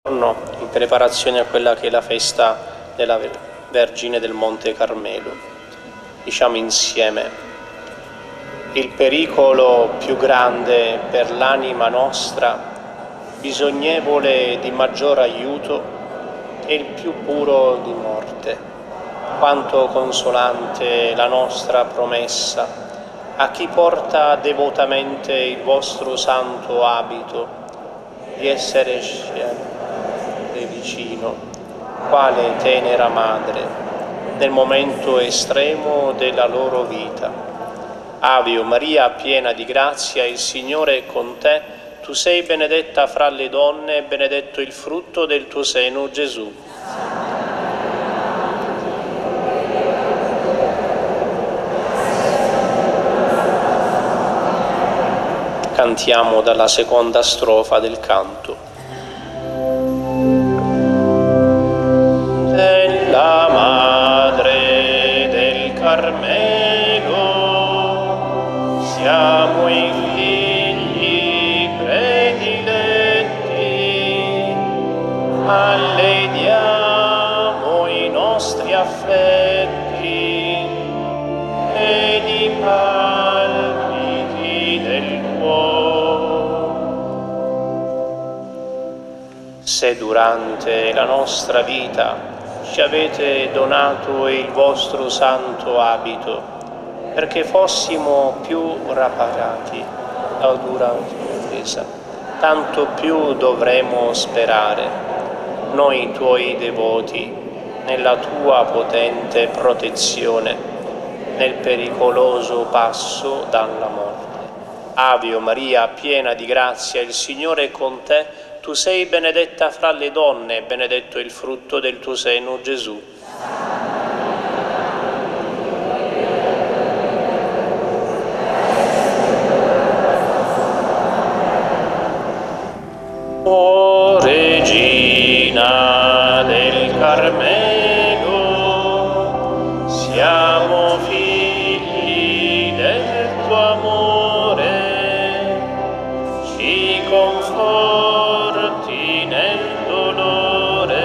in preparazione a quella che è la festa della Vergine del Monte Carmelo. Diciamo insieme: il pericolo più grande per l'anima nostra, bisognevole di maggior aiuto, è il più puro di morte. Quanto consolante la nostra promessa a chi porta devotamente il vostro santo abito, di essere vicino, quale tenera madre, nel momento estremo della loro vita. Ave Maria, piena di grazia, il Signore è con te. Tu sei benedetta fra le donne e benedetto il frutto del tuo seno, Gesù. Cantiamo dalla seconda strofa del canto. Della Madre del Carmelo siamo i figli prediletti, a lei diamo i nostri affetti ed i palpiti del cuore. Se durante la nostra vita ci avete donato il vostro santo abito, perché fossimo più raparati da dura offesa, tanto più dovremo sperare, noi tuoi devoti, nella tua potente protezione, nel pericoloso passo dalla morte. Ave Maria, piena di grazia, il Signore è con te. Tu sei benedetta fra le donne e benedetto il frutto del tuo seno, Gesù. O Regina del Carmelo, siamo figli del tuo amore, ci conforti nel dolore,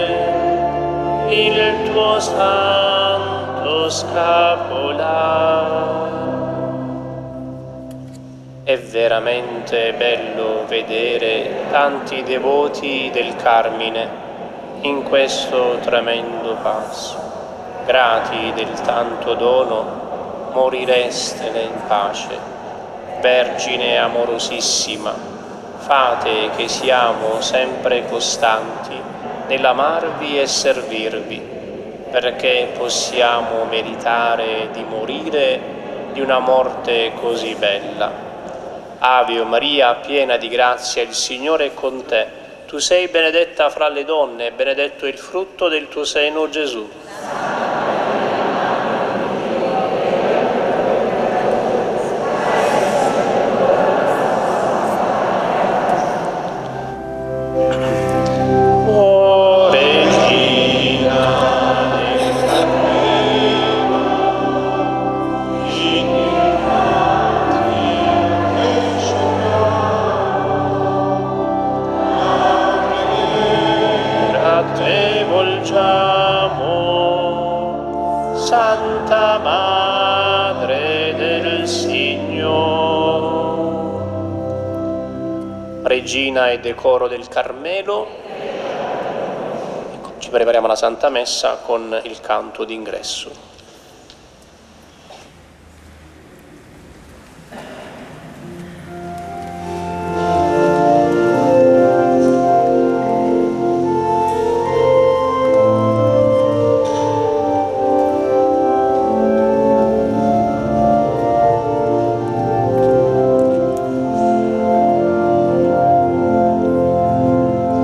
il tuo santo scapolare. È veramente bello vedere tanti devoti del Carmine in questo tremendo passo. Grati del tanto dono, morirestene in pace. Vergine amorosissima, fate che siamo sempre costanti nell'amarvi e servirvi, perché possiamo meritare di morire di una morte così bella. Ave Maria, piena di grazia, il Signore è con te. Tu sei benedetta fra le donne e benedetto il frutto del tuo seno, Gesù. Santa Madre del Signore, Regina e decoro del Carmelo, ci prepariamo alla Santa Messa con il canto d'ingresso.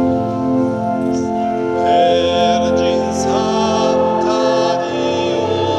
Vergine Santa, Dio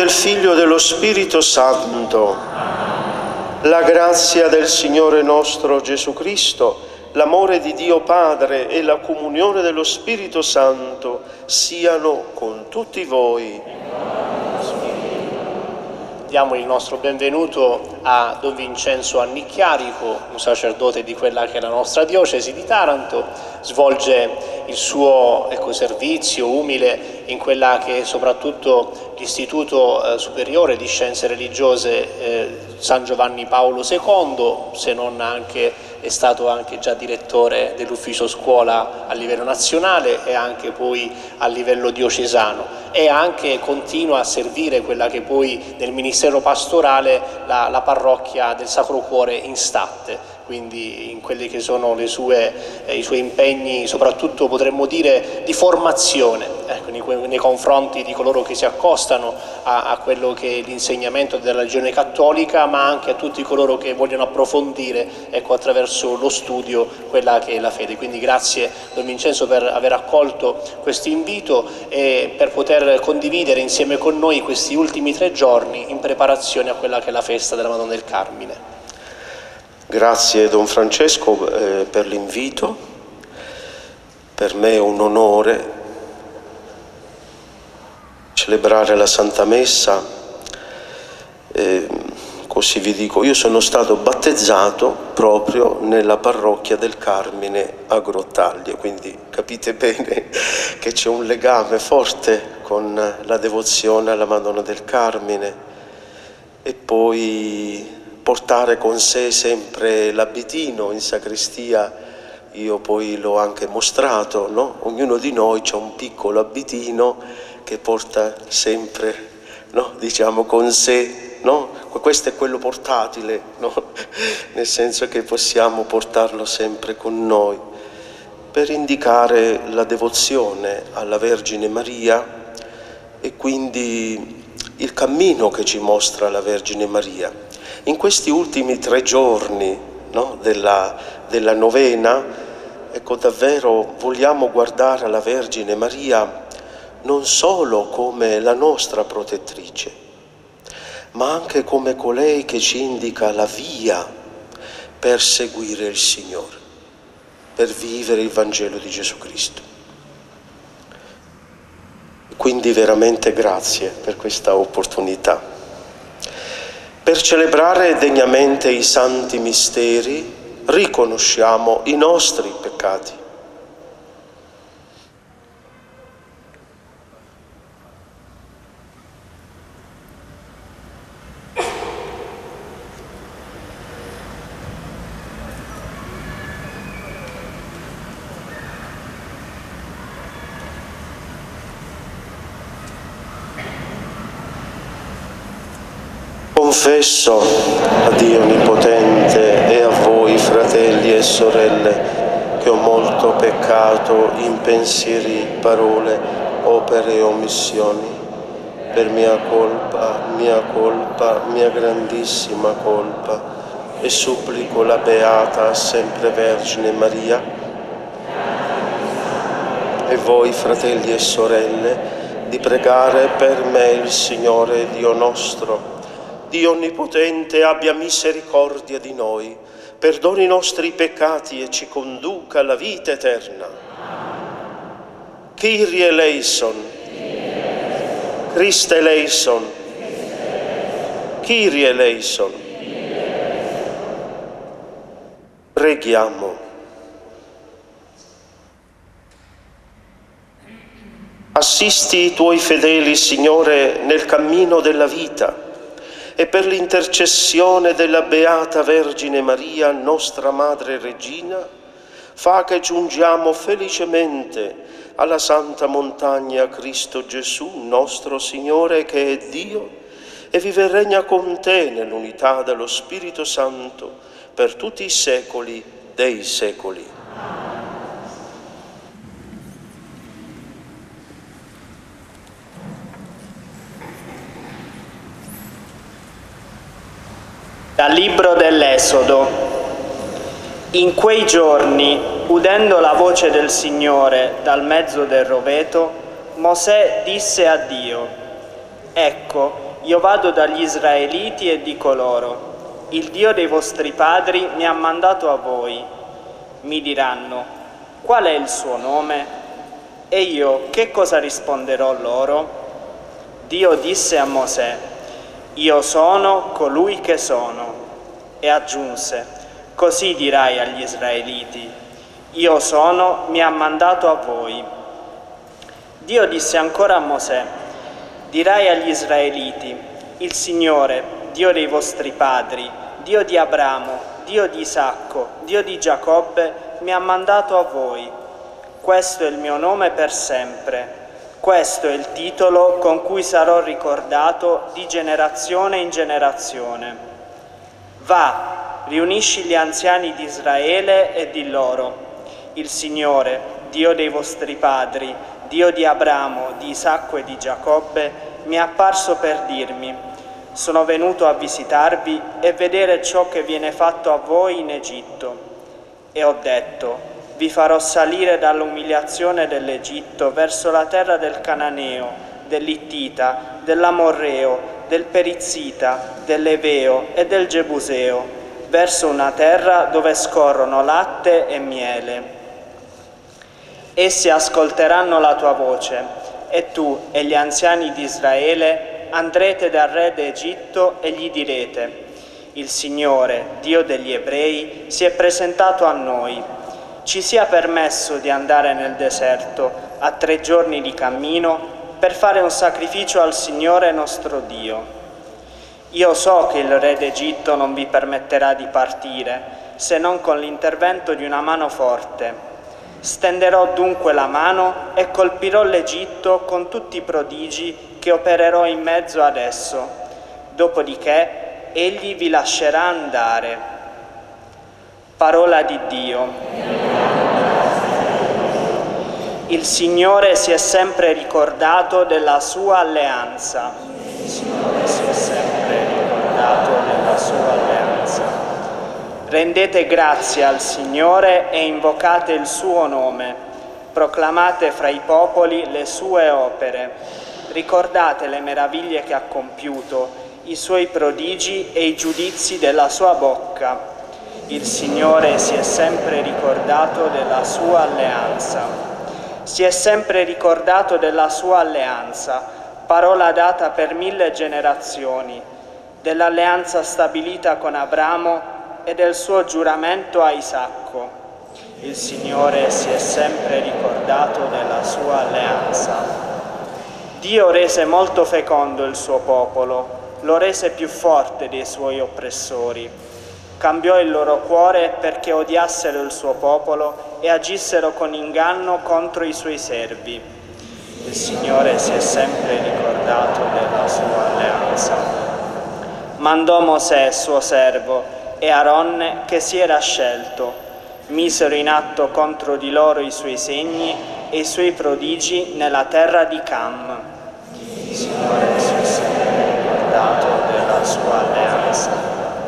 del Figlio e dello Spirito Santo. La grazia del Signore nostro Gesù Cristo, l'amore di Dio Padre e la comunione dello Spirito Santo siano con tutti voi. Diamo il nostro benvenuto a Don Vincenzo Annicchiarico, un sacerdote di quella che è la nostra diocesi di Taranto. Svolge il suo servizio umile in quella che è soprattutto l'Istituto Superiore di Scienze Religiose San Giovanni Paolo II, se non anche è stato anche già direttore dell'ufficio scuola a livello nazionale e anche poi a livello diocesano, e anche continua a servire quella che poi nel ministero pastorale la parrocchia del Sacro Cuore in Statte, quindi in quelli che sono i suoi impegni, soprattutto potremmo dire di formazione, nei confronti di coloro che si accostano a quello che è l'insegnamento della religione cattolica, ma anche a tutti coloro che vogliono approfondire, attraverso lo studio, quella che è la fede. Quindi grazie Don Vincenzo per aver accolto questo invito e per poter condividere insieme con noi questi ultimi 3 giorni in preparazione a quella che è la festa della Madonna del Carmine. Grazie Don Francesco per l'invito. Per me è un onore celebrare la Santa Messa. Così vi dico, io sono stato battezzato proprio nella parrocchia del Carmine a Grottaglie, quindi capite bene che c'è un legame forte con la devozione alla Madonna del Carmine. E poi portare con sé sempre l'abitino in sacrestia, io poi l'ho anche mostrato, no? Ognuno di noi ha un piccolo abitino che porta sempre, no? Diciamo, con sé, no? Questo è quello portatile, no? Nel senso che possiamo portarlo sempre con noi per indicare la devozione alla Vergine Maria e quindi il cammino che ci mostra la Vergine Maria. In questi ultimi 3 giorni, no, della novena, ecco, davvero vogliamo guardare alla Vergine Maria non solo come la nostra protettrice, ma anche come colei che ci indica la via per seguire il Signore, per vivere il Vangelo di Gesù Cristo. Quindi veramente grazie per questa opportunità. Per celebrare degnamente i santi misteri, riconosciamo i nostri peccati. Confesso a Dio Onnipotente e a voi, fratelli e sorelle, che ho molto peccato in pensieri, parole, opere e omissioni, per mia colpa, mia grandissima colpa, e supplico la Beata Sempre Vergine Maria e voi, fratelli e sorelle, di pregare per me il Signore Dio nostro. Dio Onnipotente abbia misericordia di noi, perdoni i nostri peccati e ci conduca alla vita eterna. Kyrie eleison, Christe eleison, Kyrie eleison. Preghiamo. Assisti i tuoi fedeli, Signore, nel cammino della vita, e per l'intercessione della Beata Vergine Maria, nostra Madre Regina, fa che giungiamo felicemente alla santa montagna Cristo Gesù, nostro Signore, che è Dio, e vive e regna con te nell'unità dello Spirito Santo per tutti i secoli dei secoli. Dal libro dell'Esodo. In quei giorni, udendo la voce del Signore dal mezzo del roveto, Mosè disse a Dio: «Ecco, io vado dagli Israeliti e dico loro: il Dio dei vostri padri mi ha mandato a voi. Mi diranno: qual è il suo nome? E io che cosa risponderò loro? Dio disse a Mosè: io sono colui che sono. E aggiunse: così dirai agli Israeliti: io sono, mi ha mandato a voi. Dio disse ancora a Mosè: dirai agli Israeliti: il Signore, Dio dei vostri padri, Dio di Abramo, Dio di Isacco, Dio di Giacobbe, mi ha mandato a voi. Questo è il mio nome per sempre. Questo è il titolo con cui sarò ricordato di generazione in generazione. Va, riunisci gli anziani di Israele e di loro: il Signore, Dio dei vostri padri, Dio di Abramo, di Isacco e di Giacobbe, mi è apparso per dirmi: sono venuto a visitarvi e vedere ciò che viene fatto a voi in Egitto. E ho detto: vi farò salire dall'umiliazione dell'Egitto verso la terra del Cananeo, dell'Ittita, dell'Amorreo, del Perizzita, dell'Eveo e del Gebuseo, verso una terra dove scorrono latte e miele. Essi ascolteranno la tua voce, e tu e gli anziani di Israele andrete dal re d'Egitto e gli direte: il Signore, Dio degli Ebrei, si è presentato a noi. Ci sia permesso di andare nel deserto a 3 giorni di cammino per fare un sacrificio al Signore nostro Dio. Io so che il re d'Egitto non vi permetterà di partire, se non con l'intervento di una mano forte. Stenderò dunque la mano e colpirò l'Egitto con tutti i prodigi che opererò in mezzo ad esso. Dopodiché egli vi lascerà andare. Parola di Dio. Il Signore si è sempre ricordato della sua alleanza. Il Signore si è sempre ricordato della sua alleanza. Rendete grazie al Signore e invocate il suo nome. Proclamate fra i popoli le sue opere. Ricordate le meraviglie che ha compiuto, i suoi prodigi e i giudizi della sua bocca. Il Signore si è sempre ricordato della sua alleanza. Si è sempre ricordato della sua alleanza, parola data per 1000 generazioni, dell'alleanza stabilita con Abramo e del suo giuramento a Isacco. Il Signore si è sempre ricordato della sua alleanza. Dio rese molto fecondo il suo popolo, lo rese più forte dei suoi oppressori. Cambiò il loro cuore perché odiassero il suo popolo e agissero con inganno contro i suoi servi. Il Signore si è sempre ricordato della sua alleanza. Mandò Mosè, suo servo, e Aronne, che si era scelto. Misero in atto contro di loro i suoi segni e i suoi prodigi nella terra di Cam. Il Signore si è sempre ricordato della sua alleanza.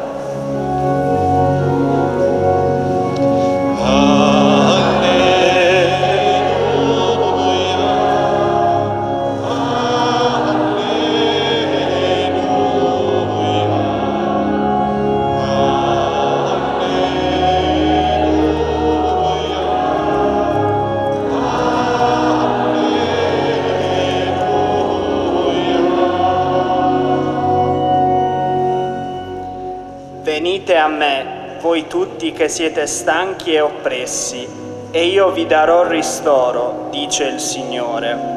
Venite a me, voi tutti che siete stanchi e oppressi, e io vi darò ristoro, dice il Signore.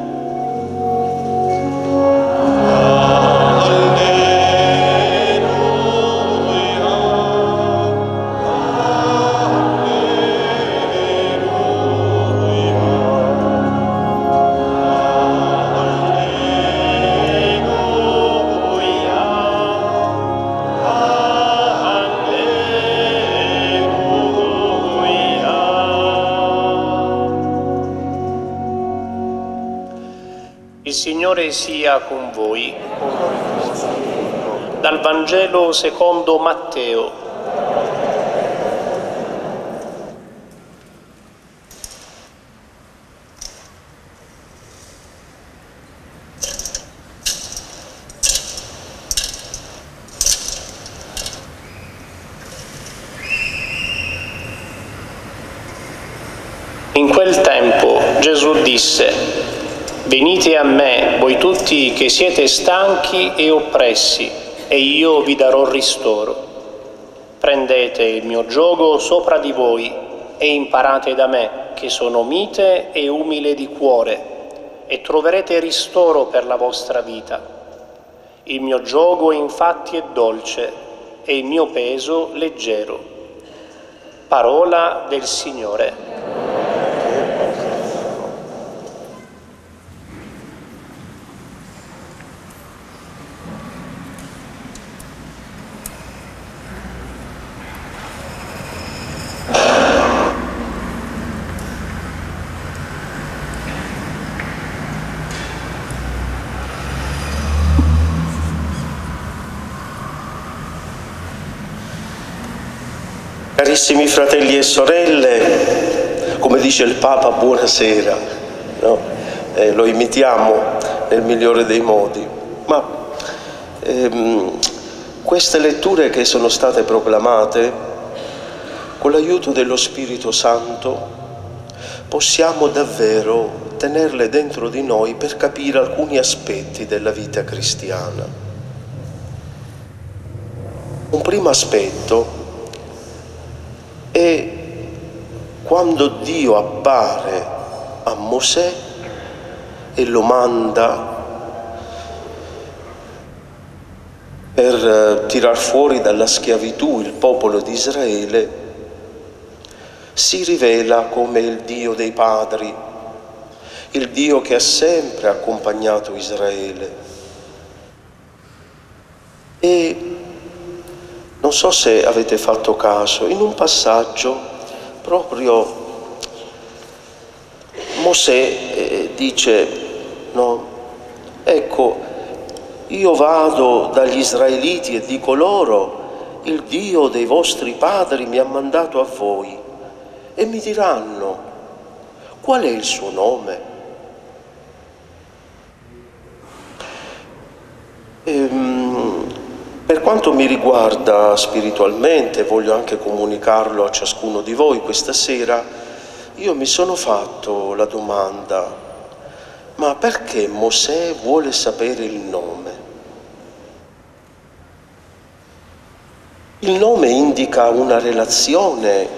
Il Signore sia con voi. Dal Vangelo secondo Matteo. In quel tempo Gesù disse: «Venite a me, voi tutti che siete stanchi e oppressi, e io vi darò ristoro. Prendete il mio giogo sopra di voi e imparate da me, che sono mite e umile di cuore, e troverete ristoro per la vostra vita. Il mio giogo infatti è dolce e il mio peso leggero». Parola del Signore. Carissimi fratelli e sorelle, come dice il Papa, buonasera, no? Lo imitiamo nel migliore dei modi, ma queste letture che sono state proclamate, con l'aiuto dello Spirito Santo, possiamo davvero tenerle dentro di noi per capire alcuni aspetti della vita cristiana. Un primo aspetto è quando Dio appare a Mosè e lo manda per tirar fuori dalla schiavitù il popolo di Israele, si rivela come il Dio dei padri, il Dio che ha sempre accompagnato Israele. E non so se avete fatto caso, in un passaggio proprio Mosè dice, no, ecco, io vado dagli israeliti e dico loro, il Dio dei vostri padri mi ha mandato a voi, e mi diranno, qual è il suo nome? Per quanto mi riguarda spiritualmente, voglio anche comunicarlo a ciascuno di voi questa sera, io mi sono fatto la domanda, ma perché Mosè vuole sapere il nome? Il nome indica una relazione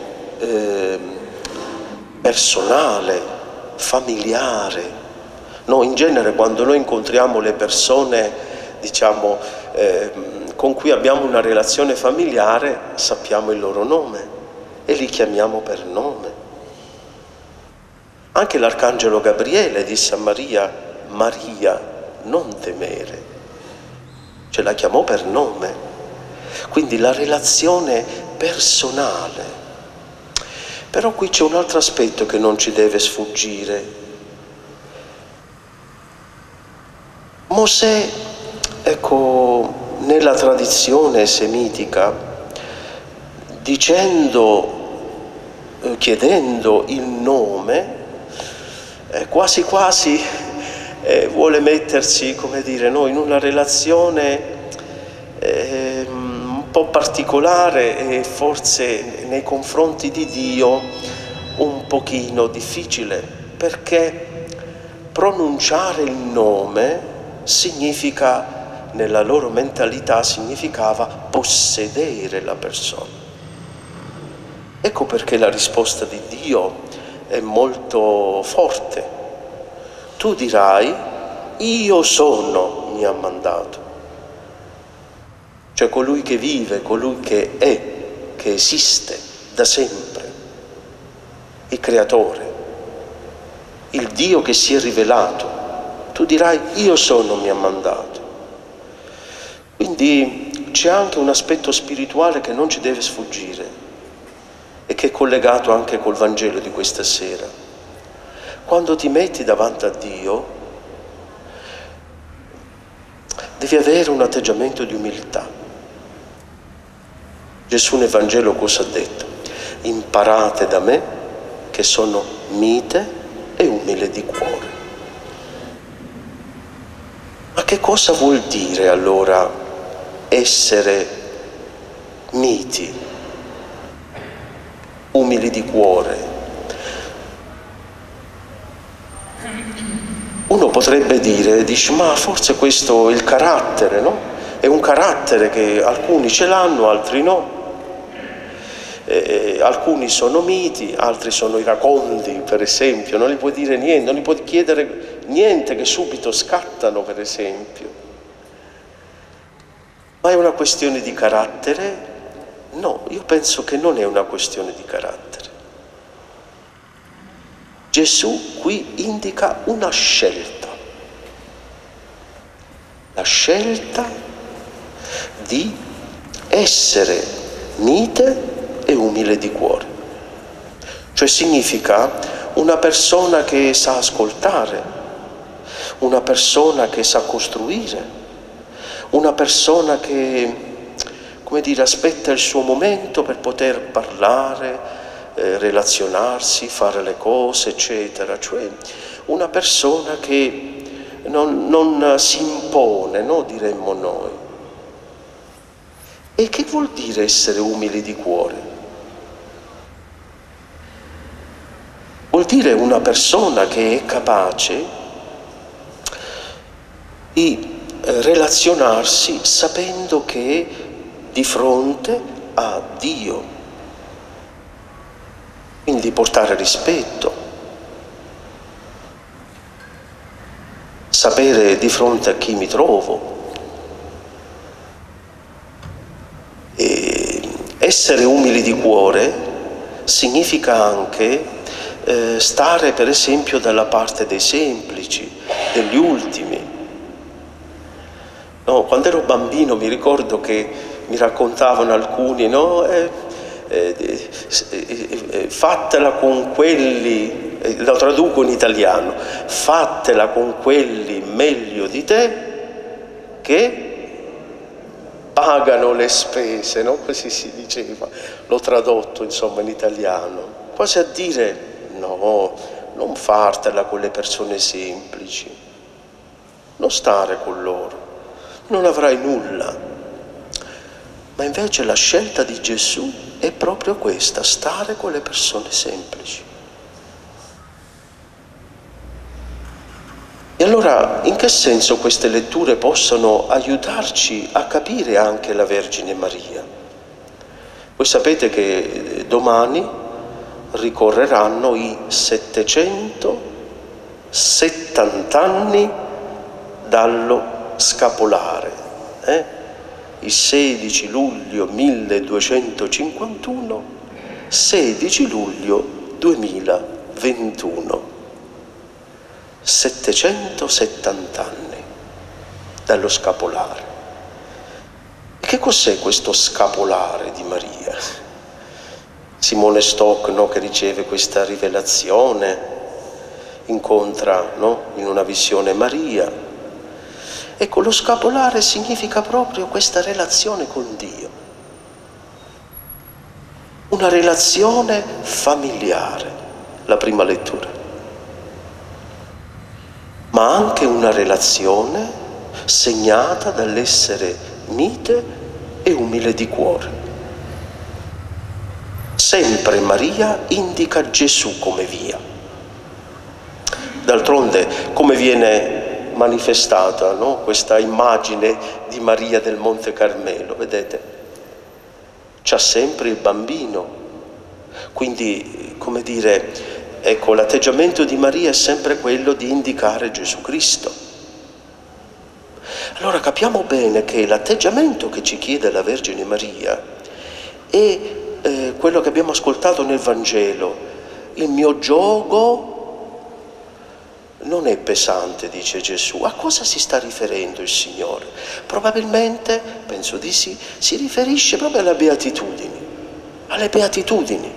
personale, familiare. No, in genere quando noi incontriamo le persone, diciamo, con cui abbiamo una relazione familiare, sappiamo il loro nome e li chiamiamo per nome. Anche l'Arcangelo Gabriele disse a Maria, Maria, non temere, ce la chiamò per nome. Quindi la relazione personale. Però qui c'è un altro aspetto che non ci deve sfuggire. Mosè, ecco, nella tradizione semitica, chiedendo il nome, quasi quasi vuole mettersi, come dire, no, in una relazione un po' particolare e forse nei confronti di Dio un pochino difficile, perché pronunciare il nome significa, nella loro mentalità, significava possedere la persona. Ecco perché la risposta di Dio è molto forte. Tu dirai, io sono, mi ha mandato. Cioè colui che vive, colui che è, che esiste da sempre, il creatore, il Dio che si è rivelato. Tu dirai, io sono, mi ha mandato. Quindi c'è anche un aspetto spirituale che non ci deve sfuggire e che è collegato anche col Vangelo di questa sera. Quando ti metti davanti a Dio, devi avere un atteggiamento di umiltà. Gesù nel Vangelo cosa ha detto? Imparate da me che sono mite e umile di cuore. Ma che cosa vuol dire allora essere miti, umili di cuore? potrebbe dire, dici, ma forse questo è il carattere, no? È un carattere che alcuni ce l'hanno, altri no. Alcuni sono miti, altri sono iracondi, per esempio, non gli puoi dire niente, non gli puoi chiedere niente che subito scattano, per esempio. Ma è una questione di carattere? No, io penso che non è una questione di carattere. Gesù qui indica una scelta, la scelta di essere mite e umile di cuore. Cioè significa una persona che sa ascoltare, una persona che sa costruire, una persona che, come dire, aspetta il suo momento per poter parlare, relazionarsi, fare le cose, eccetera. Cioè una persona che non si impone, no? Diremmo noi. E che vuol dire essere umili di cuore? Vuol dire una persona che è capace di relazionarsi sapendo che è di fronte a Dio, quindi portare rispetto, sapere di fronte a chi mi trovo. E essere umili di cuore significa anche stare per esempio dalla parte dei semplici, degli ultimi. No, quando ero bambino mi ricordo che mi raccontavano alcuni, no? Fatela con quelli, lo traduco in italiano, fatela con quelli meglio di te che pagano le spese, no? Così si diceva, l'ho tradotto insomma in italiano, quasi a dire no, non fartela con le persone semplici, non stare con loro, non avrai nulla. Ma invece la scelta di Gesù è proprio questa, stare con le persone semplici. E allora in che senso queste letture possono aiutarci a capire anche la Vergine Maria? Voi sapete che domani ricorreranno i 770 anni dallo scapolare, il 16 luglio 1251, 16 luglio 2021, 770 anni dallo scapolare. E che cos'è questo scapolare di Maria? Simone Stock, no, che riceve questa rivelazione, incontra, no, in una visione Maria. Ecco, lo scapolare significa proprio questa relazione con Dio, una relazione familiare, la prima lettura, ma anche una relazione segnata dall'essere mite e umile di cuore. Sempre Maria indica Gesù come via. D'altronde, come viene manifestata, no? Questa immagine di Maria del Monte Carmelo, vedete? C'ha sempre il bambino. Quindi, come dire, ecco, l'atteggiamento di Maria è sempre quello di indicare Gesù Cristo. Allora capiamo bene che l'atteggiamento che ci chiede la Vergine Maria è quello che abbiamo ascoltato nel Vangelo. Il mio giogo non è pesante, dice Gesù. A cosa si sta riferendo il Signore? Probabilmente, penso di sì, si riferisce proprio alle beatitudini. Alle beatitudini.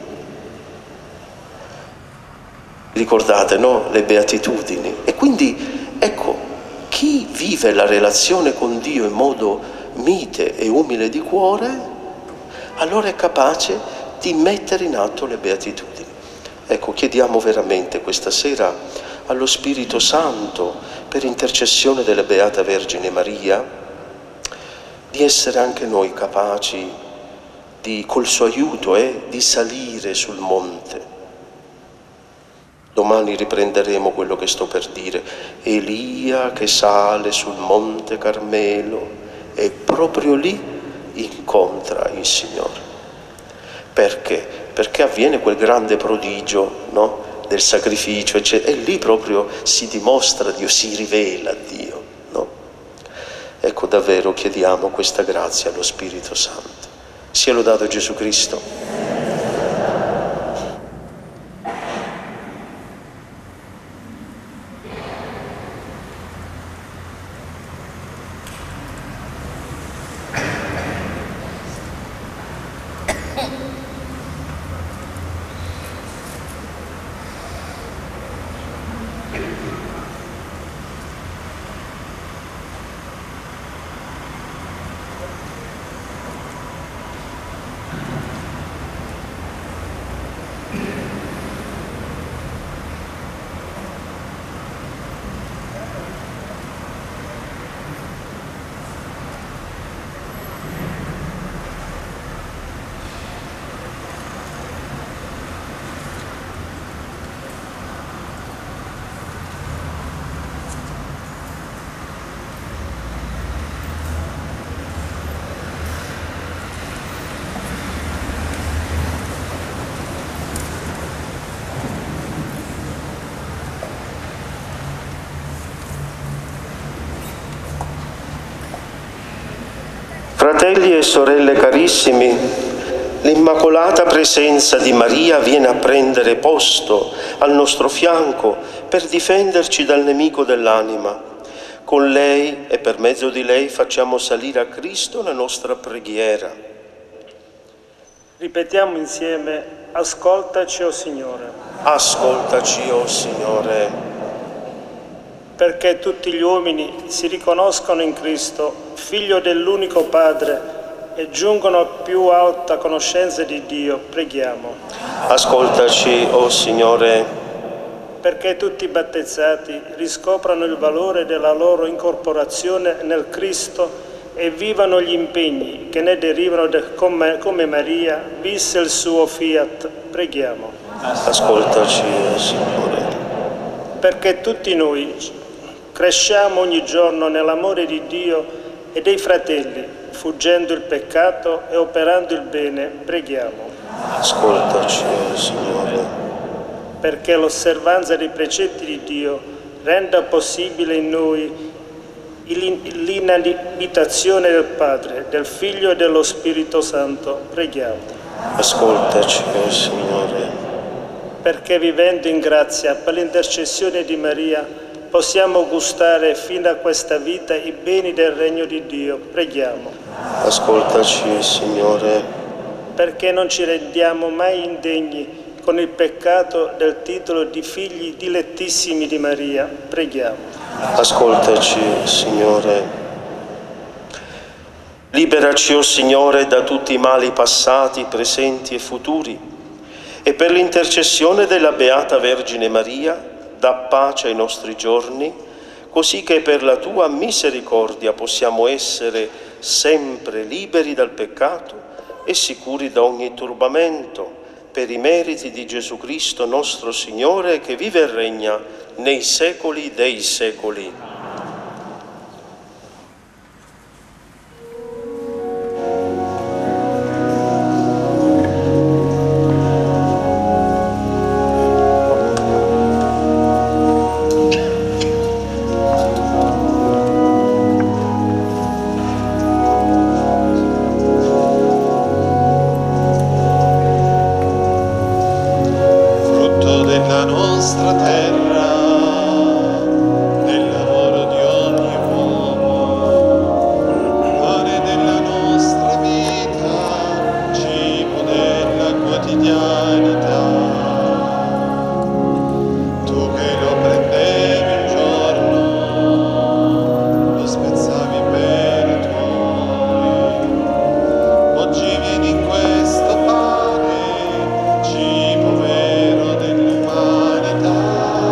Ricordate, no? Le beatitudini. E quindi, ecco, chi vive la relazione con Dio in modo mite e umile di cuore, allora è capace di mettere in atto le beatitudini. Ecco, chiediamo veramente questa sera allo Spirito Santo, per intercessione della Beata Vergine Maria, di essere anche noi capaci di, col suo aiuto, di salire sul monte, Domani riprenderemo quello che sto per dire. Elia che sale sul monte Carmelo e proprio lì incontra il Signore. Perché? Perché avviene quel grande prodigio, no? Del sacrificio, eccetera. E lì proprio si dimostra Dio, si rivela Dio, no? Ecco, davvero chiediamo questa grazia allo Spirito Santo. Sia lodato Gesù Cristo. Fratelli e sorelle carissimi, l'Immacolata Presenza di Maria viene a prendere posto al nostro fianco per difenderci dal nemico dell'anima. Con lei e per mezzo di lei facciamo salire a Cristo la nostra preghiera. Ripetiamo insieme: ascoltaci, o Signore. Ascoltaci, o Signore. Perché tutti gli uomini si riconoscono in Cristo, Figlio dell'unico Padre, e giungono a più alta conoscenza di Dio, preghiamo. Ascoltaci, o Signore. Perché tutti i battezzati riscoprano il valore della loro incorporazione nel Cristo e vivano gli impegni che ne derivano come Maria visse il suo fiat, preghiamo. Ascoltaci, o Signore. Perché tutti noi cresciamo ogni giorno nell'amore di Dio e dei fratelli, fuggendo il peccato e operando il bene, preghiamo. Ascoltaci, o Signore. Perché l'osservanza dei precetti di Dio renda possibile in noi l'inabitazione del Padre, del Figlio e dello Spirito Santo, preghiamo. Ascoltaci, o Signore. Perché vivendo in grazia per l'intercessione di Maria possiamo gustare fino a questa vita i beni del regno di Dio, preghiamo. Ascoltaci, Signore. Perché non ci rendiamo mai indegni con il peccato del titolo di figli dilettissimi di Maria, preghiamo. Ascoltaci, Signore. Liberaci, o Signore, da tutti i mali passati, presenti e futuri, e per l'intercessione della Beata Vergine Maria, dà pace ai nostri giorni, così che per la Tua misericordia possiamo essere sempre liberi dal peccato e sicuri da ogni turbamento, per i meriti di Gesù Cristo nostro Signore, che vive e regna nei secoli dei secoli. Povero dell'umanità.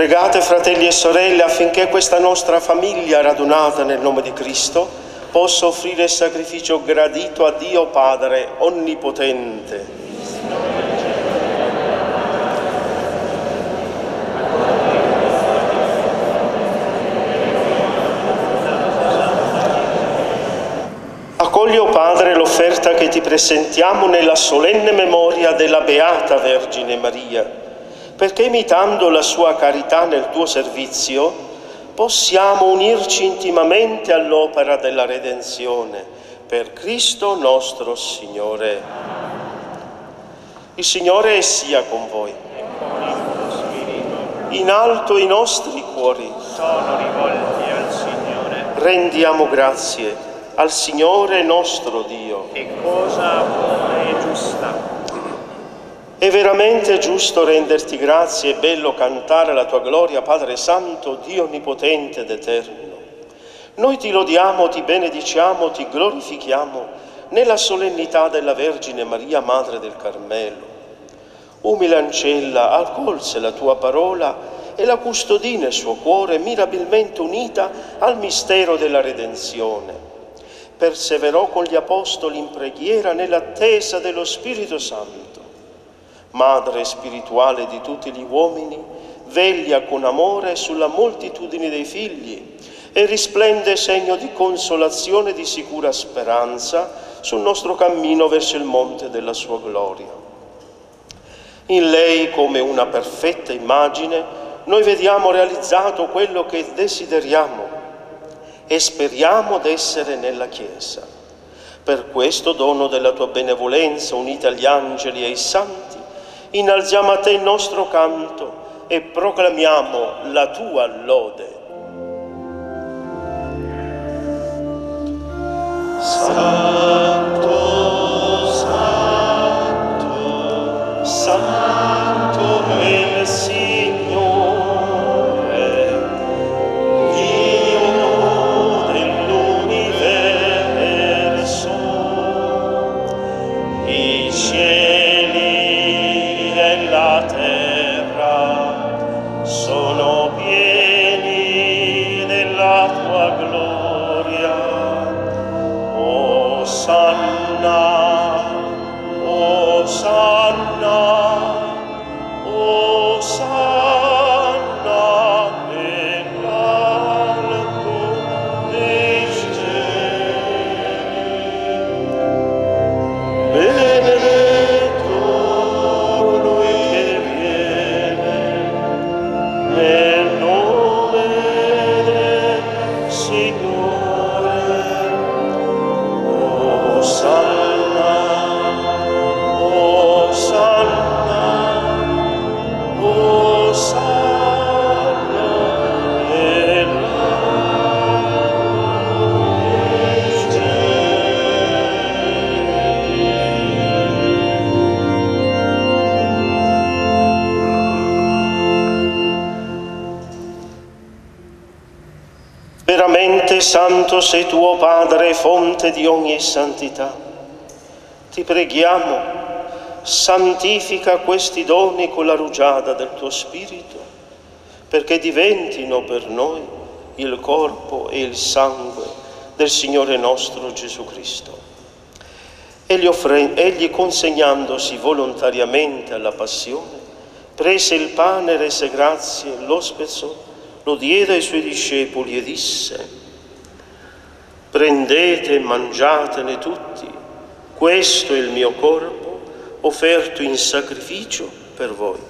Pregate, fratelli e sorelle, affinché questa nostra famiglia radunata nel nome di Cristo possa offrire il sacrificio gradito a Dio Padre Onnipotente. Accogli, o Padre, l'offerta che ti presentiamo nella solenne memoria della Beata Vergine Maria, perché imitando la sua carità nel tuo servizio possiamo unirci intimamente all'opera della redenzione. Per Cristo nostro Signore. Il Signore sia con voi. In alto i nostri cuori Sono rivolti al Signore. rendiamo grazie al Signore nostro Dio. Che cosa buona e giusta. È veramente giusto renderti grazie e bello cantare la tua gloria, Padre Santo, Dio Onnipotente ed Eterno. Noi ti lodiamo, ti benediciamo, ti glorifichiamo nella solennità della Vergine Maria, Madre del Carmelo. Umile ancella, accolse la tua parola e la custodì nel suo cuore, mirabilmente unita al mistero della redenzione. Perseverò con gli apostoli in preghiera nell'attesa dello Spirito Santo. Madre spirituale di tutti gli uomini, veglia con amore sulla moltitudine dei figli e risplende segno di consolazione e di sicura speranza sul nostro cammino verso il monte della sua gloria. In lei, come una perfetta immagine, noi vediamo realizzato quello che desideriamo e speriamo d'essere nella Chiesa. Per questo dono della tua benevolenza, unita agli angeli e ai santi, innalziamo a te il nostro canto e proclamiamo la tua lode. Santo, Santo, Santo è il Signore, Dio dell'universo. I cieli e la terra sono pieni della tua gloria. Osanna, Osanna, Osanna nell'alto dei cieli. Benedetto colui che viene nel nome del Signore. Osanna, Osanna, Osanna nell'alto dei Veramente santo sei tu, o Padre, fonte di ogni santità. Ti preghiamo, santifica questi doni con la rugiada del tuo Spirito, perché diventino per noi il corpo e il sangue del Signore nostro Gesù Cristo. Egli consegnandosi volontariamente alla passione, prese il pane, rese grazie, lo spezzò, lo diede ai suoi discepoli e disse: prendete e mangiatene tutti, questo è il mio corpo offerto in sacrificio per voi.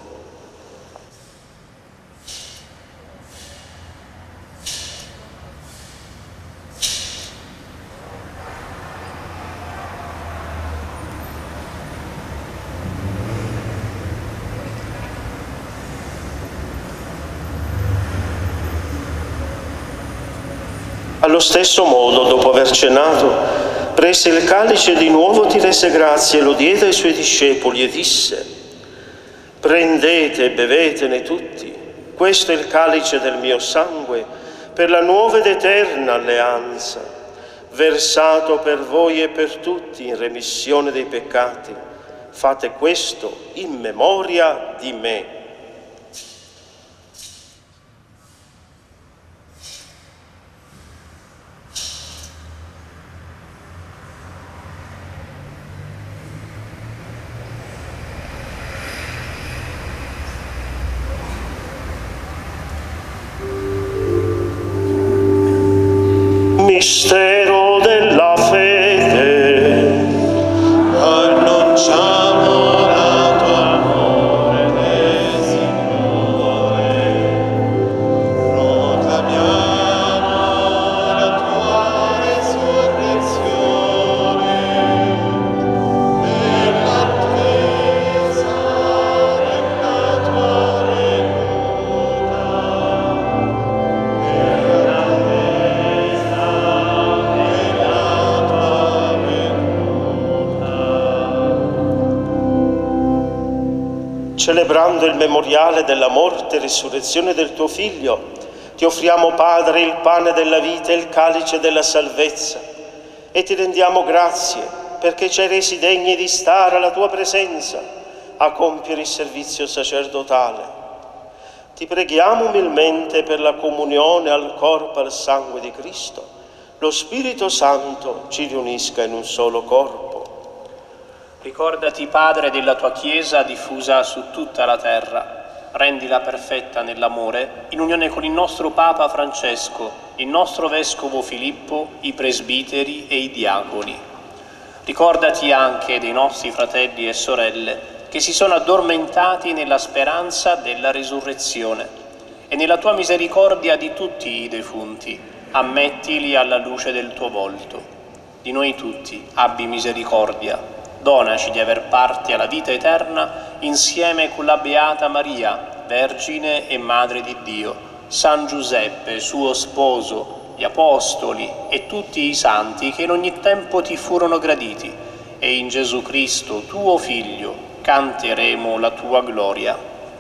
Allo stesso modo, dopo aver cenato, prese il calice e di nuovo ti rese grazie, lo diede ai suoi discepoli e disse: prendete e bevetene tutti, questo è il calice del mio sangue, per la nuova ed eterna alleanza, versato per voi e per tutti in remissione dei peccati. Fate questo in memoria di me. celebrando il memoriale della morte e risurrezione del tuo Figlio, ti offriamo, Padre, il pane della vita e il calice della salvezza e ti rendiamo grazie perché ci hai resi degni di stare alla tua presenza a compiere il servizio sacerdotale. Ti preghiamo umilmente per la comunione al corpo e al sangue di Cristo. Lo Spirito Santo ci riunisca in un solo corpo. Ricordati, Padre, della tua Chiesa diffusa su tutta la terra. Rendila perfetta nell'amore, in unione con il nostro Papa Francesco, il nostro Vescovo Filippo, i presbiteri e i diaconi. Ricordati anche dei nostri fratelli e sorelle che si sono addormentati nella speranza della risurrezione e nella tua misericordia di tutti i defunti. Ammettili alla luce del tuo volto. Di noi tutti abbi misericordia. Donaci di aver parte alla vita eterna insieme con la Beata Maria, Vergine e Madre di Dio, San Giuseppe, suo sposo, gli Apostoli e tutti i santi che in ogni tempo ti furono graditi, e in Gesù Cristo, tuo Figlio, canteremo la tua gloria.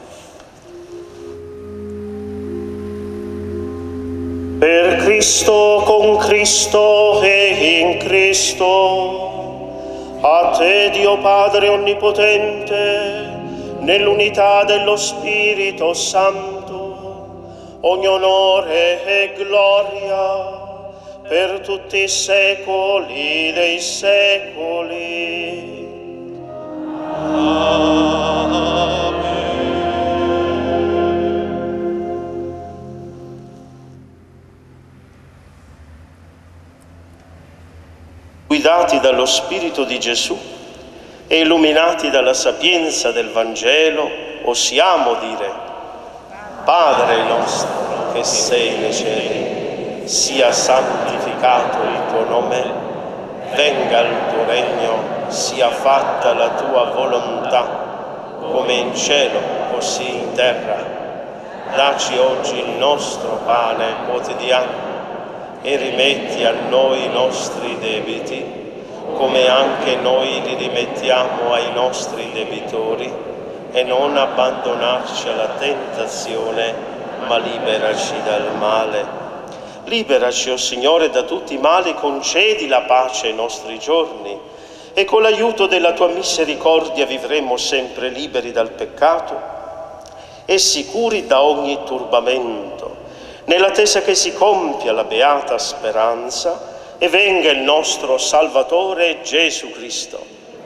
Per Cristo, con Cristo e in Cristo, a te, Dio Padre Onnipotente, nell'unità dello Spirito Santo, ogni onore e gloria per tutti i secoli dei secoli. Amen. Guidati dallo Spirito di Gesù e illuminati dalla sapienza del Vangelo, osiamo dire: Padre nostro che sei nei cieli, sia santificato il tuo nome, venga il tuo regno, sia fatta la tua volontà, come in cielo, così in terra. Dacci oggi il nostro pane quotidiano e rimetti a noi i nostri debiti, come anche noi li rimettiamo ai nostri debitori, e non abbandonarci alla tentazione, ma liberaci dal male. Liberaci, o Signore, da tutti i mali, concedi la pace ai nostri giorni, e con l'aiuto della tua misericordia vivremo sempre liberi dal peccato e sicuri da ogni turbamento, nell'attesa che si compia la beata speranza e venga il nostro Salvatore Gesù Cristo.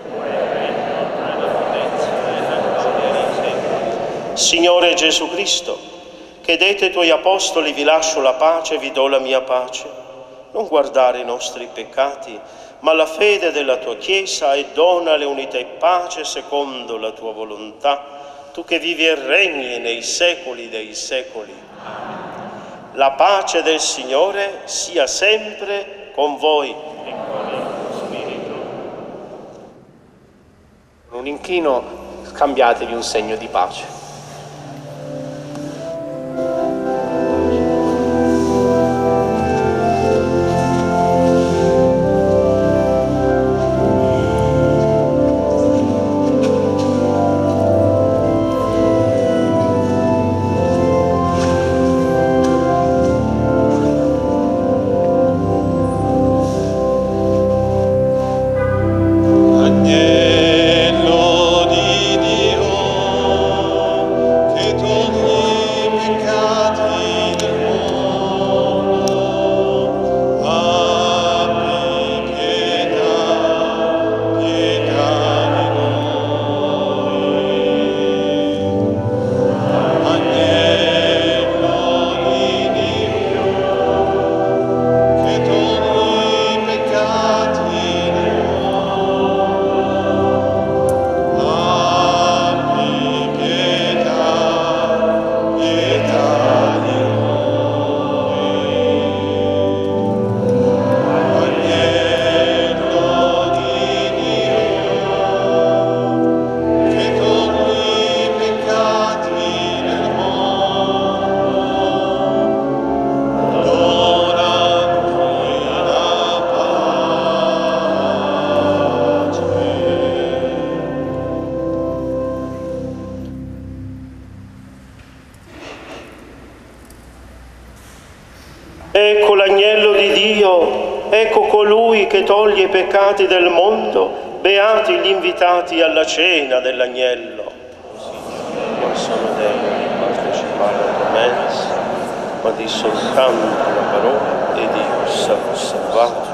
Signore Gesù Cristo, che dete ai tuoi apostoli: vi lascio la pace, vi do la mia pace. Non guardare i nostri peccati, ma la fede della tua Chiesa, e donale unità e pace secondo la tua volontà, tu che vivi e regni nei secoli dei secoli. Amen. La pace del Signore sia sempre con voi. E con il tuo spirito. Con un inchino scambiatevi un segno di pace. Agnello di Dio, colui che toglie i peccati del mondo, beati gli invitati alla cena dell'agnello. Non sono degno di partecipare alla mensa, ma di soltanto la parola ed io sarò salvato.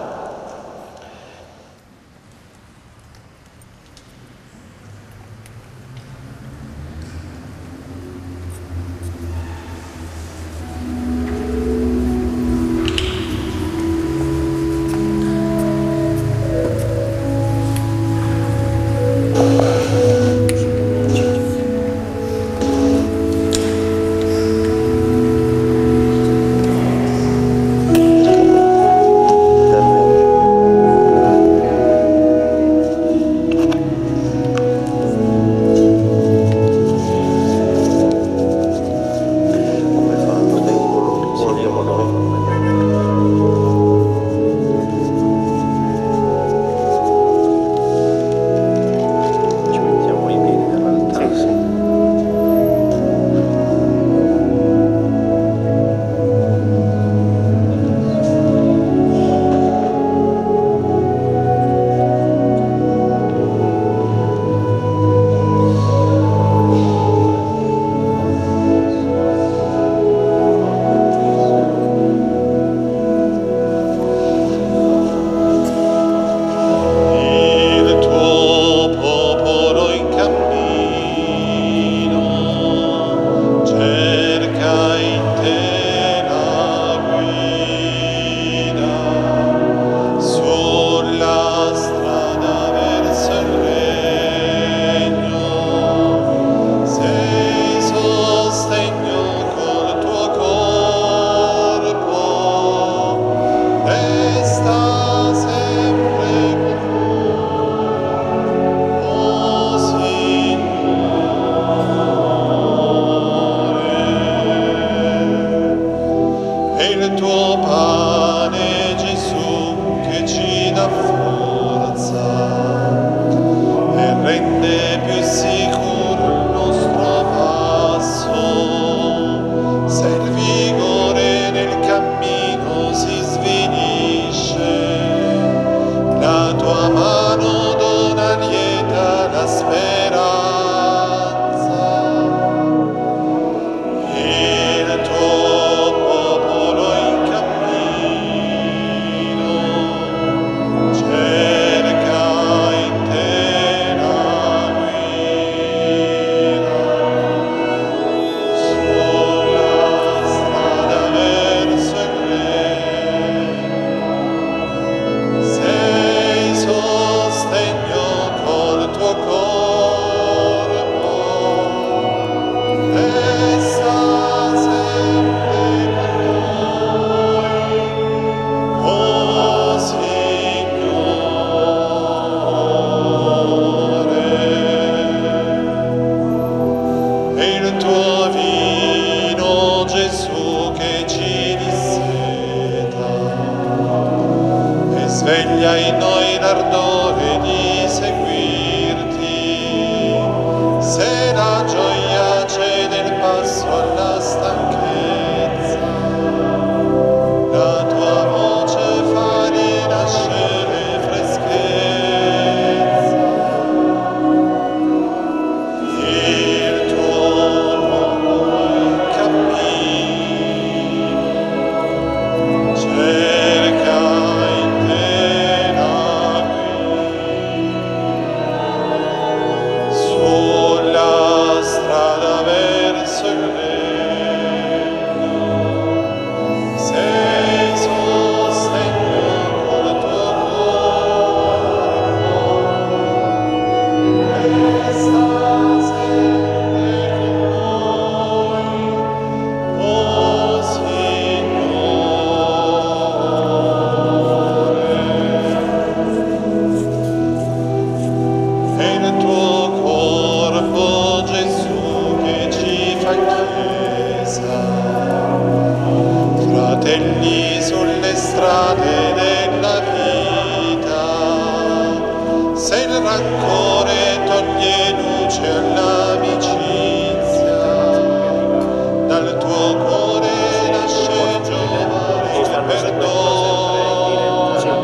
sveglia in noi l'ardore di seguirti. Se la gioia cede il passo alla stanchezza, la tua voce fa rinascere freschezza. Il tuo popolo in cammino cerca in te la guida. Sulla strada verso il regno sei sostegno col tuo corpo, resta sempre con noi, o Signore. È il tuo corpo, Gesù, che ci fa Chiesa, fratelli sulle strade della vita. Se il rancore toglie luce all'amicizia, dal tuo cuore nasce giovane il perdono.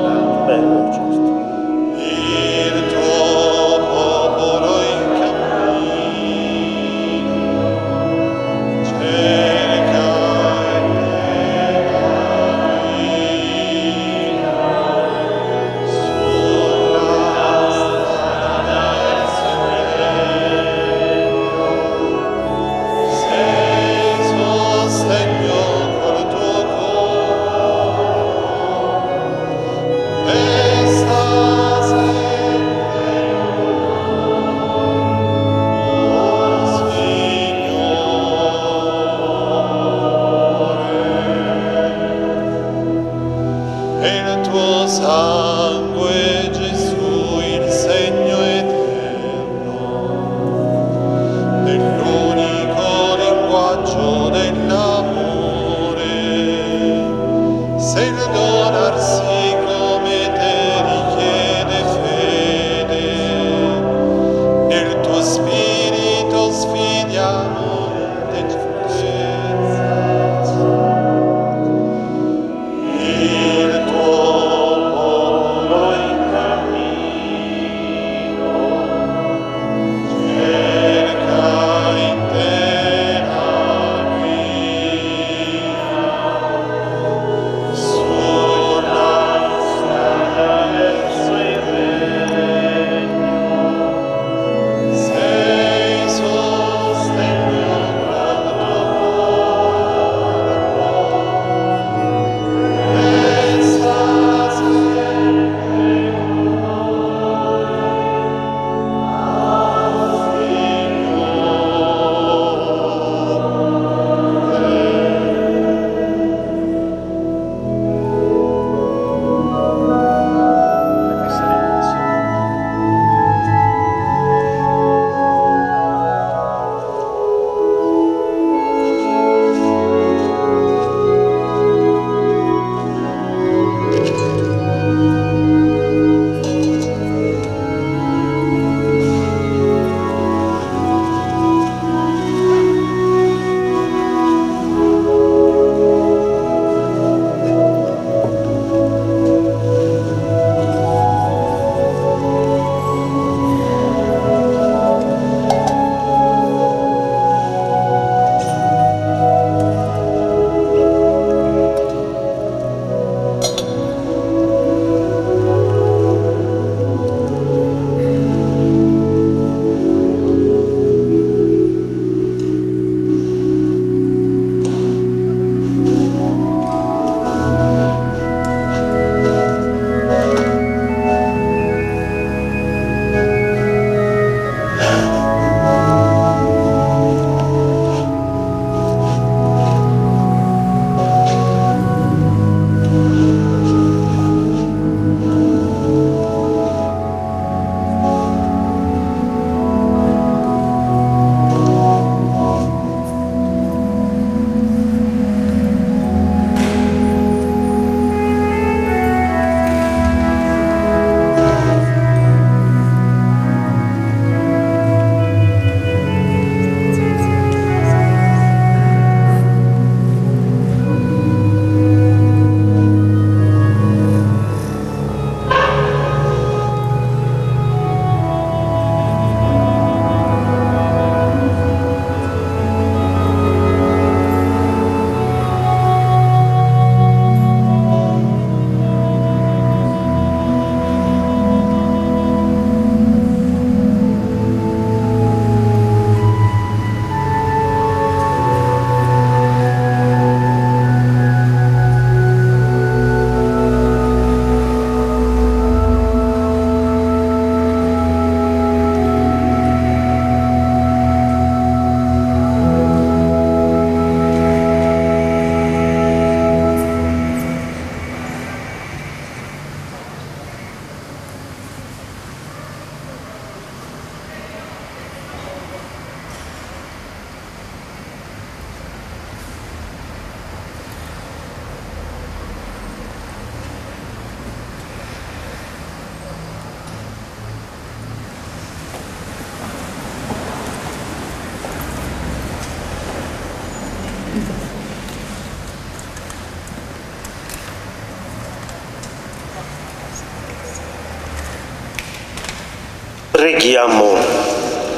Preghiamo.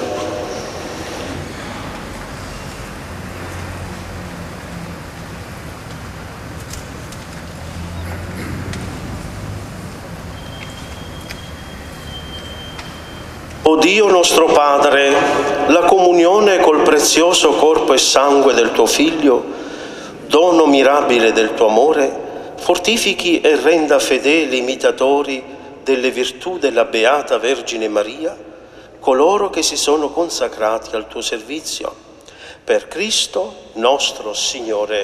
O Dio nostro Padre, la comunione col prezioso corpo e sangue del tuo Figlio, dono mirabile del tuo amore, fortifichi e renda fedeli imitatori delle virtù della Beata Vergine Maria, coloro che si sono consacrati al tuo servizio. Per Cristo nostro Signore.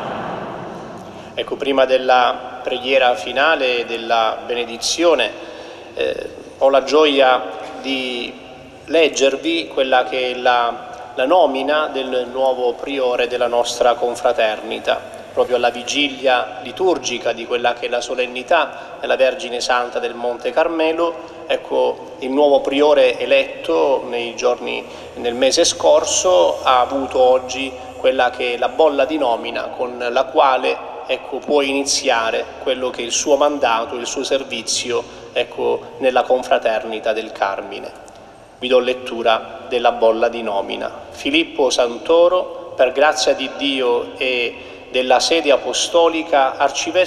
Ecco, prima della preghiera finale e della benedizione, ho la gioia di leggervi quella che è la nomina del nuovo priore della nostra confraternita, proprio alla vigilia liturgica di quella che è la solennità della Vergine Santa del Monte Carmelo. Ecco, il nuovo priore eletto nel mese scorso ha avuto oggi quella che è la bolla di nomina con la quale può iniziare quello che è il suo mandato, il suo servizio nella confraternita del Carmine. Vi do lettura della bolla di nomina. Filippo Santoro, per grazia di Dio e della sede apostolica,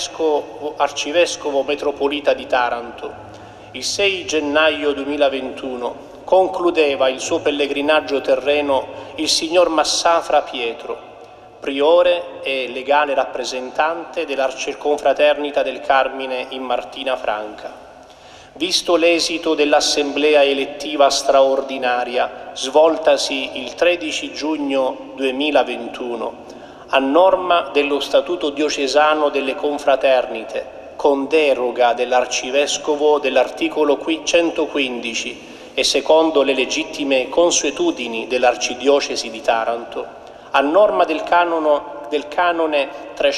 arcivescovo metropolita di Taranto, il 6 gennaio 2021 concludeva il suo pellegrinaggio terreno il signor Massafra Pietro, priore e legale rappresentante dell'Arciconfraternita del Carmine in Martina Franca. Visto l'esito dell'assemblea elettiva straordinaria svoltasi il 13 giugno 2021, a norma dello Statuto diocesano delle confraternite, con deroga dell'Arcivescovo dell'articolo 115 e secondo le legittime consuetudini dell'Arcidiocesi di Taranto, a norma del canone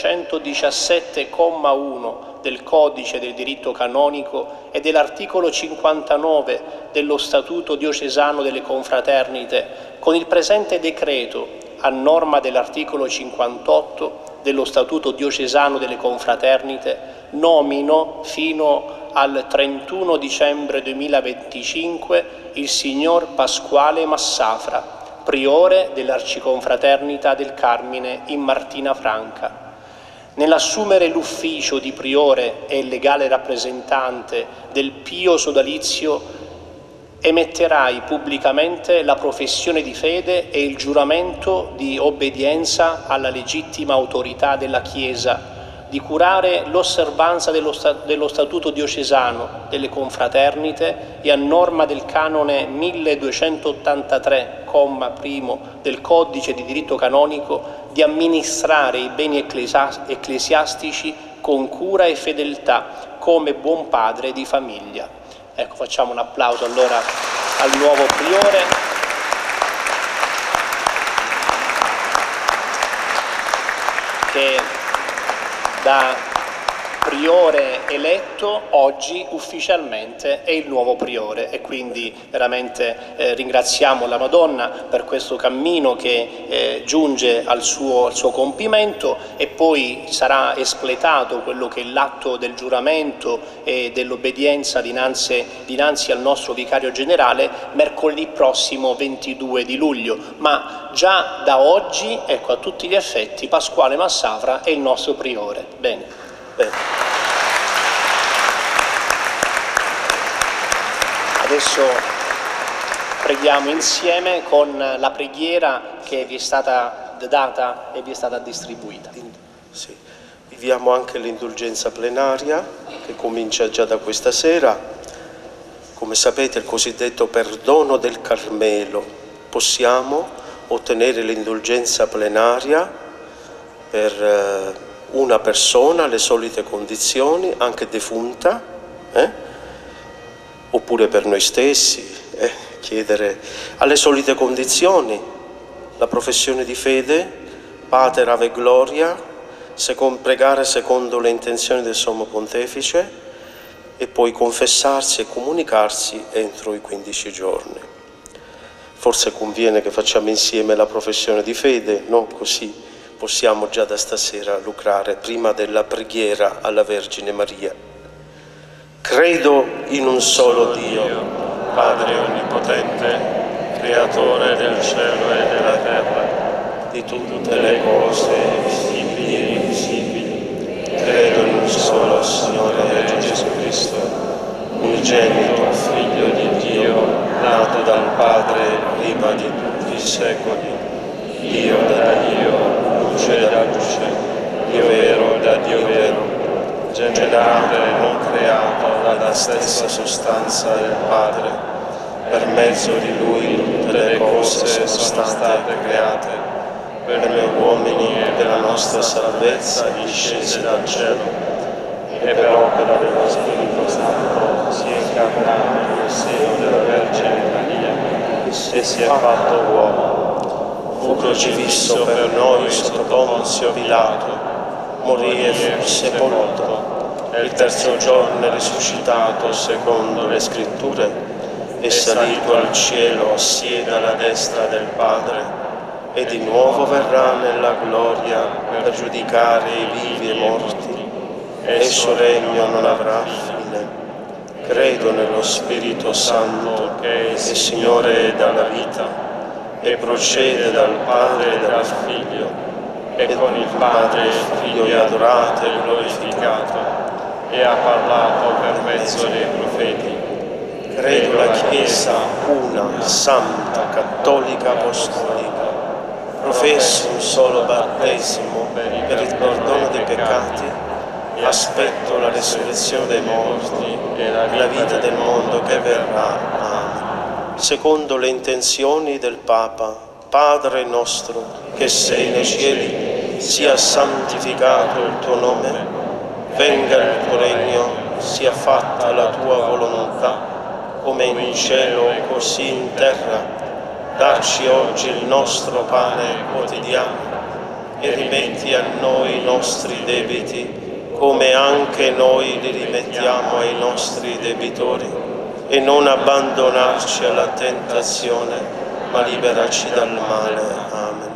317,1 del Codice del diritto canonico e dell'articolo 59 dello Statuto diocesano delle confraternite, con il presente decreto, a norma dell'articolo 58 dello Statuto diocesano delle confraternite, nomino fino al 31 dicembre 2025 il signor Pasquale Massafra, priore dell'Arciconfraternita del Carmine in Martina Franca. Nell'assumere l'ufficio di priore e legale rappresentante del pio sodalizio, emetterai pubblicamente la professione di fede e il giuramento di obbedienza alla legittima autorità della Chiesa, di curare l'osservanza dello Statuto diocesano delle confraternite e a norma del canone 1283, comma primo del Codice di diritto canonico, di amministrare i beni ecclesiastici con cura e fedeltà come buon padre di famiglia. Ecco, facciamo un applauso allora al nuovo priore. Che da priore eletto oggi ufficialmente è il nuovo priore, e quindi veramente ringraziamo la Madonna per questo cammino che giunge al suo compimento, e poi sarà espletato quello che è l'atto del giuramento e dell'obbedienza dinanzi al nostro vicario generale mercoledì prossimo 22 di luglio, ma già da oggi, ecco, a tutti gli effetti Pasquale Massafra è il nostro priore. Bene. Adesso preghiamo insieme con la preghiera che vi è stata data e vi è stata distribuita. Sì. Viviamo anche l'indulgenza plenaria che comincia già da questa sera. Come sapete, il cosiddetto perdono del Carmelo. Possiamo ottenere l'indulgenza plenaria per una persona, le solite condizioni, anche defunta, oppure per noi stessi, chiedere alle solite condizioni la professione di fede, Pater Ave Gloria, pregare secondo le intenzioni del Sommo Pontefice e poi confessarsi e comunicarsi entro i 15 giorni. Forse conviene che facciamo insieme la professione di fede, no? Così possiamo già da stasera lucrare prima della preghiera alla Vergine Maria. Credo in un solo Dio, Padre Onnipotente, Creatore del cielo e della terra, di tutte le cose visibili e invisibili, credo in un solo Signore Gesù Cristo, unigenito Figlio di Dio, nato dal Padre prima di tutti i secoli, Dio da Dio, luce da luce, Dio vero da Dio vero, generato e non creato dalla stessa sostanza del Padre. Per mezzo di Lui tutte le cose sono state create. Per noi uomini e per la nostra salvezza discese dal cielo, e per opera dello Spirito Santo si è incarnato nel seno della Vergine Maria e si è fatto uomo. Fu crocifisso per noi sotto Ponzio Pilato, morì e fu sepolto, e il terzo giorno è risuscitato secondo le Scritture, è salito al cielo, siede alla destra del Padre, e di nuovo verrà nella gloria per giudicare i vivi e i morti, e il suo regno non avrà fine. Credo nello Spirito Santo, che è Signore dalla vita, e procede dal Padre e dal Figlio, e con il Padre e il Figlio è adorato e glorificato, e ha parlato per mezzo dei profeti. Credo la Chiesa una, santa, cattolica, apostolica. Professo un solo battesimo per il perdono dei peccati, aspetto la resurrezione dei morti e la vita del mondo che verrà. Amen. Secondo le intenzioni del Papa, Padre nostro, che sei nei cieli, sia santificato il tuo nome, venga il tuo regno, sia fatta la tua volontà, come in cielo così in terra. Dacci oggi il nostro pane quotidiano e rimetti a noi i nostri debiti, come anche noi li rimettiamo ai nostri debitori, e non abbandonarci alla tentazione, ma liberaci dal male. Amen.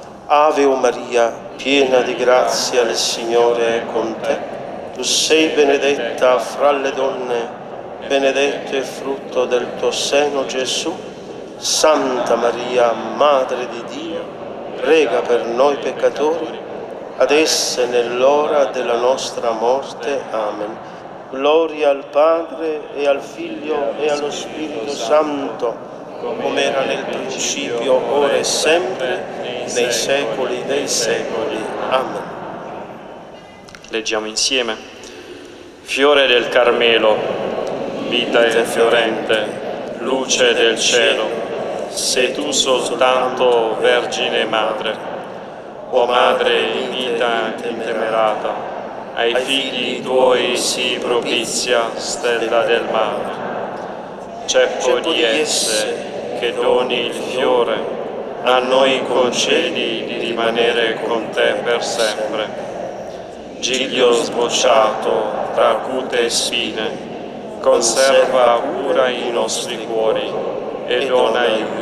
Ave o Maria, piena di grazia, il Signore è con te. Tu sei benedetta fra le donne, benedetto è il frutto del tuo seno, Gesù. Santa Maria, Madre di Dio, prega per noi peccatori, adesso e nell'ora della nostra morte. Amen. Gloria al Padre e al Figlio e allo Spirito Santo, come era nel principio, ora e sempre, nei secoli dei secoli. Amen. Leggiamo insieme. Fiore del Carmelo, vita effiorente, luce del cielo, sei tu soltanto Vergine Madre. O Madre in vita intemerata, ai figli tuoi sii propizia, stella del mare. Ceppo di esse, che doni il fiore, a noi concedi di rimanere con te per sempre. Giglio sbocciato tra acute spine, conserva pura i nostri cuori e dona aiuto.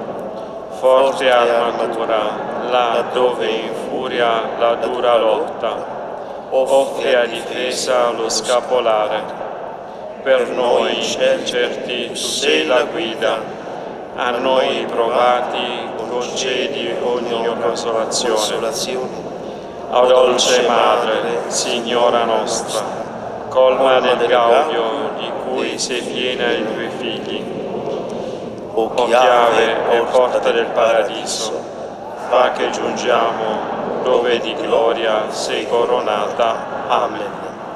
Forte armatura, là dove infuria la dura lotta, offri a difesa lo scapolare. Per noi certi tu sei la guida, a noi provati concedi ogni consolazione. O dolce Madre, Signora nostra, colma del gaudio di cui sei piena i tuoi figli. O chiave e porta del paradiso, fa che giungiamo dove di gloria sei coronata. Amen.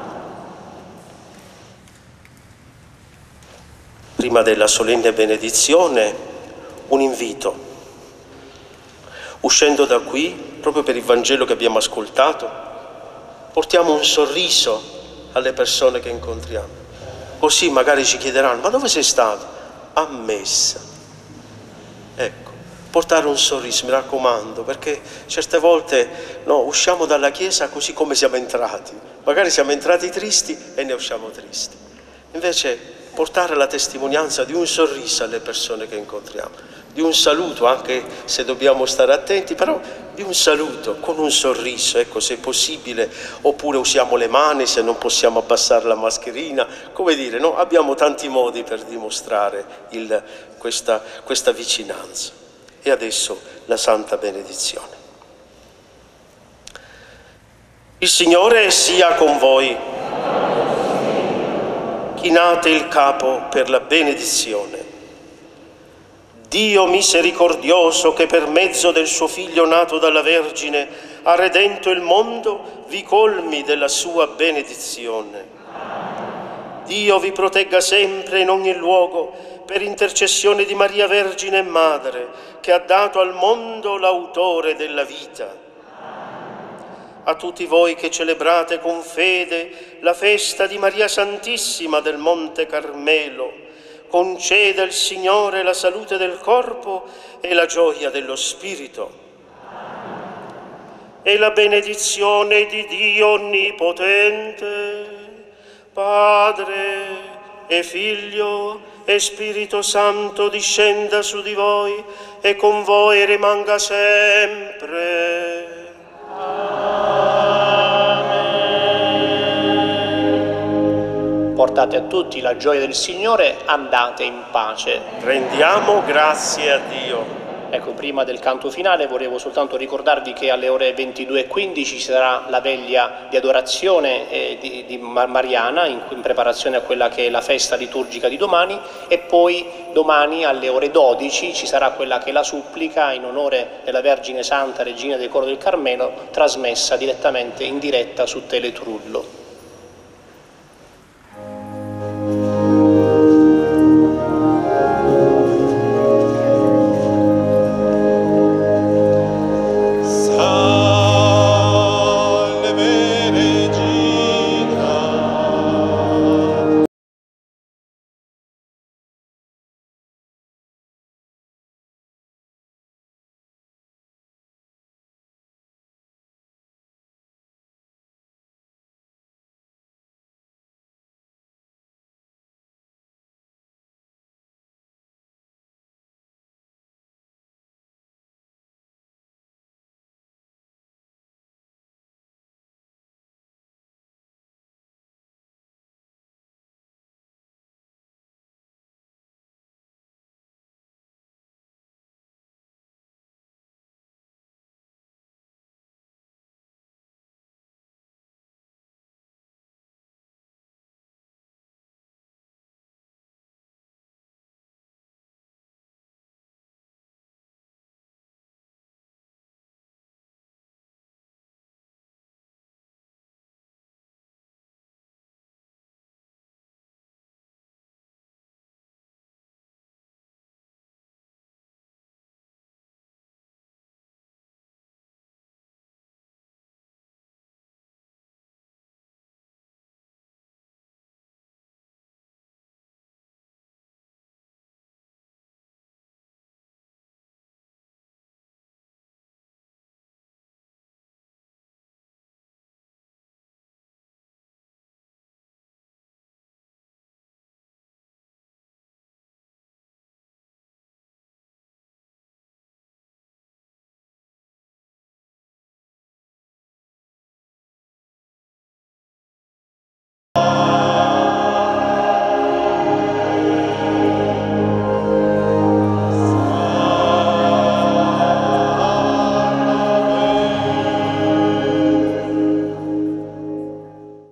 Prima della solenne benedizione, un invito. Uscendo da qui, proprio per il Vangelo che abbiamo ascoltato, portiamo un sorriso alle persone che incontriamo. Così magari ci chiederanno: ma dove sei stato? A messa. Ecco, portare un sorriso, mi raccomando, perché certe volte usciamo dalla chiesa così come siamo entrati. Magari siamo entrati tristi e ne usciamo tristi. Invece portare la testimonianza di un sorriso alle persone che incontriamo, di un saluto, anche se dobbiamo stare attenti, però di un saluto con un sorriso, ecco, se possibile, oppure usiamo le mani se non possiamo abbassare la mascherina, come dire, no? Abbiamo tanti modi per dimostrare questa vicinanza. E adesso la Santa Benedizione. Il Signore sia con voi. Chinate il capo per la benedizione. Dio misericordioso, che per mezzo del suo Figlio nato dalla Vergine ha redento il mondo, vi colmi della sua benedizione. Dio vi protegga sempre in ogni luogo, per intercessione di Maria Vergine e Madre, che ha dato al mondo l'autore della vita. A tutti voi che celebrate con fede la festa di Maria Santissima del Monte Carmelo, conceda il Signore la salute del corpo e la gioia dello spirito. E la benedizione di Dio Onnipotente, Padre e Figlio e Spirito Santo discenda su di voi e con voi rimanga sempre. Portate a tutti la gioia del Signore, andate in pace. Rendiamo grazie a Dio. Ecco, prima del canto finale volevo soltanto ricordarvi che alle ore 22:15 ci sarà la veglia di adorazione di Mariana in preparazione a quella che è la festa liturgica di domani, e poi domani alle ore 12 ci sarà quella che è la supplica in onore della Vergine Santa, Regina del Coro del Carmelo, trasmessa direttamente in diretta su Teletrullo.